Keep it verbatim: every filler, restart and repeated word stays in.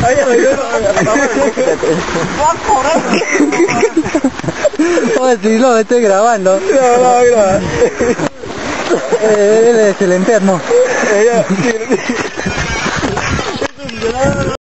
Oye, si lo estoy grabando. No, no, graba. Eh, él es el enfermo. Ella,